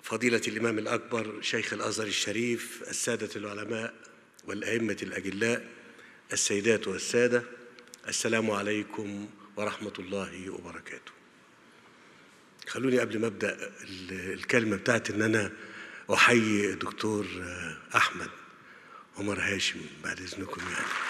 فضيلة الإمام الأكبر شيخ الأزهر الشريف، السادة العلماء والأئمة الأجلاء، السيدات والسادة، السلام عليكم ورحمة الله وبركاته. خلوني قبل ما أبدأ الكلمة بتاعت إن أنا أحيي الدكتور أحمد عمر هاشم بعد إذنكم يعني.